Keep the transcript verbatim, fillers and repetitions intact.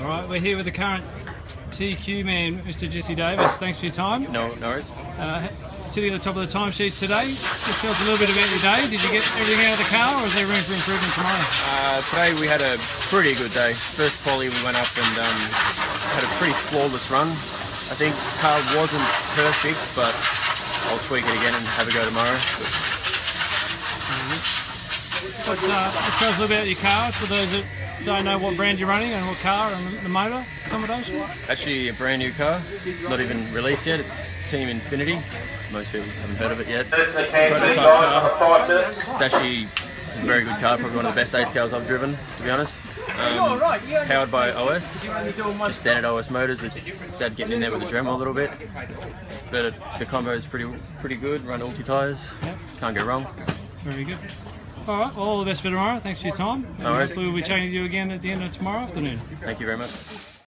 right, we're here with the current T Q man, Mister Jesse Davis. Thanks for your time. No, no worries. Uh, sitting at the top of the timesheets today, just tell us a little bit about your day. Did you get everything out of the car, or is there room for improvement tomorrow? Uh, today we had a pretty good day. First quali we went up and um, had a pretty flawless run. I think the car wasn't perfect, but I'll tweak it again and have a go tomorrow. What, uh, just tell us a little about your car for those that don't know what brand you're running and what car and the motor accommodation. Actually a brand new car. It's not even released yet. It's Team Infinity. Most people haven't heard of it yet. Prototype car. It's actually it's a very good car. Probably one of the best eight scales I've driven, to be honest. Um, powered by O S, just standard O S motors with Dad getting in there with the Dremel a little bit. But it, the combo is pretty pretty good. Run ulti tyres. Yep. Can't go wrong. Very good. All right, well, all the best for tomorrow. Thanks for your time. No worries. Hopefully we'll be chatting to you again at the end of tomorrow afternoon. Thank you very much.